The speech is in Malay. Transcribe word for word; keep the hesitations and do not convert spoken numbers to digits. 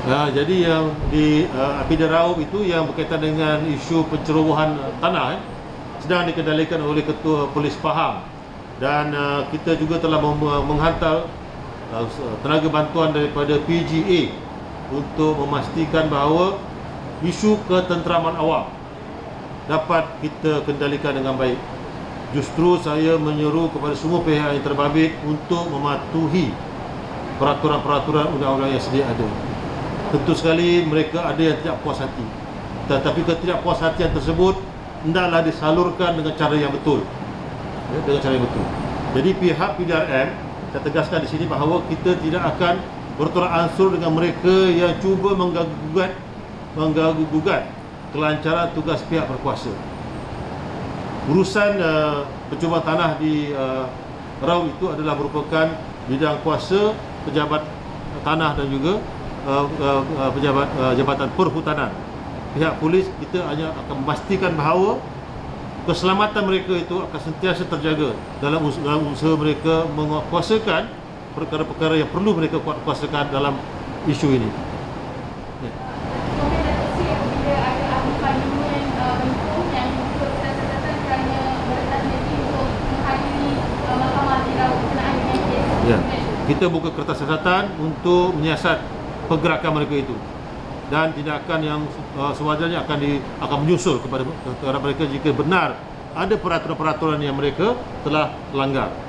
Ya, jadi yang di uh, Apidah Raub itu yang berkaitan dengan isu pencerobohan tanah eh, sedang dikendalikan oleh Ketua Polis Pahang, dan uh, kita juga telah menghantar uh, tenaga bantuan daripada P G A untuk memastikan bahawa isu ketenteraman awam dapat kita kendalikan dengan baik. Justru saya menyeru kepada semua pihak yang terbabit untuk mematuhi peraturan-peraturan undang-undang yang sedia ada. Tentu sekali mereka ada yang tidak puas hati, tetapi ketidakpuashatian tersebut hendaklah disalurkan dengan cara yang betul, ya, dengan cara yang betul. Jadi pihak P D R M, saya tegaskan di sini bahawa kita tidak akan bertolak ansur dengan mereka yang cuba mengganggu-gugat mengganggu-gugat kelancaran tugas pihak berkuasa. Urusan uh, percubaan tanah di uh, Raub itu adalah merupakan bidang kuasa pejabat tanah dan juga Uh, uh, uh, pejabat uh, Jabatan Perhutanan. Pihak polis kita hanya akan memastikan bahawa keselamatan mereka itu akan sentiasa terjaga dalam usaha, dalam usaha mereka menguasakan perkara-perkara yang perlu mereka kuasakan dalam isu ini. Ya. Ya. Kita buka kertas siasatan untuk menyiasat pergerakan mereka itu, dan tindakan yang uh, sewajarnya akan di, akan menyusul kepada, kepada mereka jika benar ada peraturan-peraturan yang mereka telah langgar.